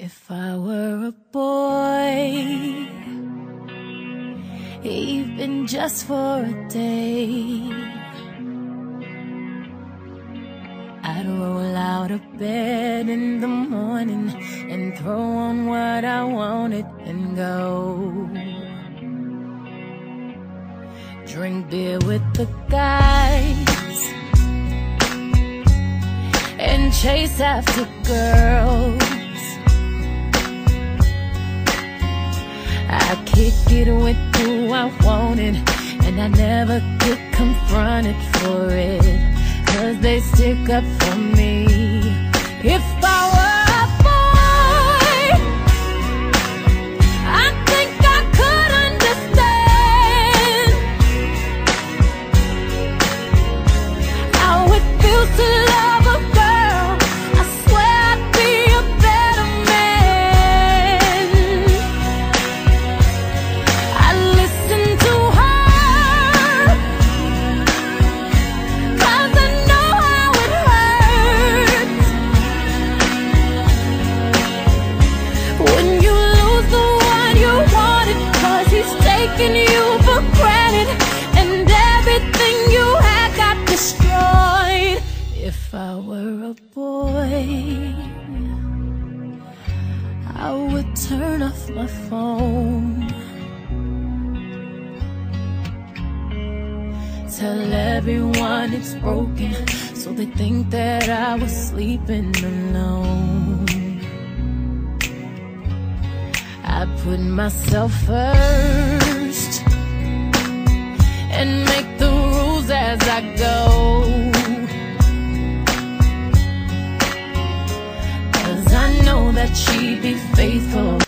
If I were a boy, even just for a day, I'd roll out of bed in the morning and throw on what I wanted and go drink beer with the guys and chase after girls. I kick it with who I wanted, and I never get confronted for it, 'cause they stick up for me. If I were a boy, I think I could understand how it feels to love a girl. I swear I'd be a better man. I listen to her, 'cause I know how it hurts when you lose the one you wanted, 'cause he's taking you for granted and everything you had got destroyed. If I were a boy, I would turn off my phone, tell everyone it's broken, so they think that I was sleeping alone. I put myself first and make the rules as I go, 'cause I know that she'd be faithful